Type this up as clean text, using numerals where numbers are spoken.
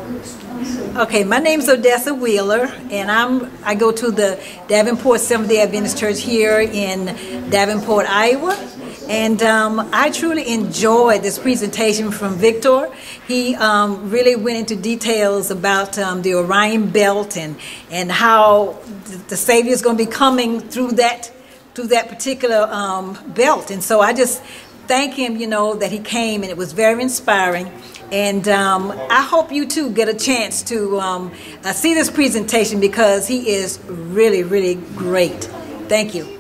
Okay, my name's Odessa Wheeler, and I go to the Davenport Seventh-day Adventist Church here in Davenport, Iowa. And I truly enjoyed this presentation from Victor. He really went into details about the Orion belt and how the Savior is going to be coming through that particular belt. And so I just thank him, that he came, and it was very inspiring. And I hope you too get a chance to see this presentation, because he is really, really great. Thank you.